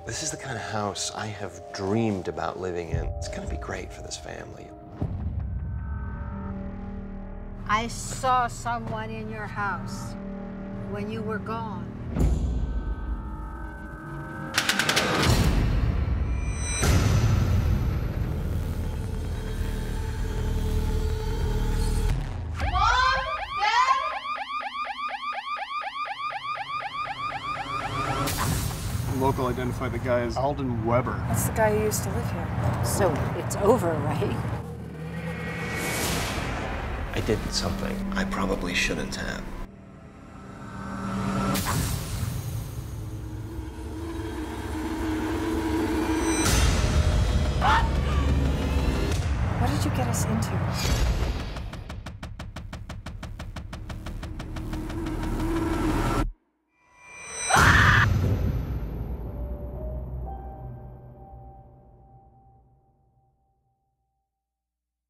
This is the kind of house I have dreamed about living in. It's gonna be great for this family. I saw someone in your house when you were gone. Local identified the guy as Alden Weber. That's the guy who used to live here. So it's over, right? I did something I probably shouldn't have. What did you get us into?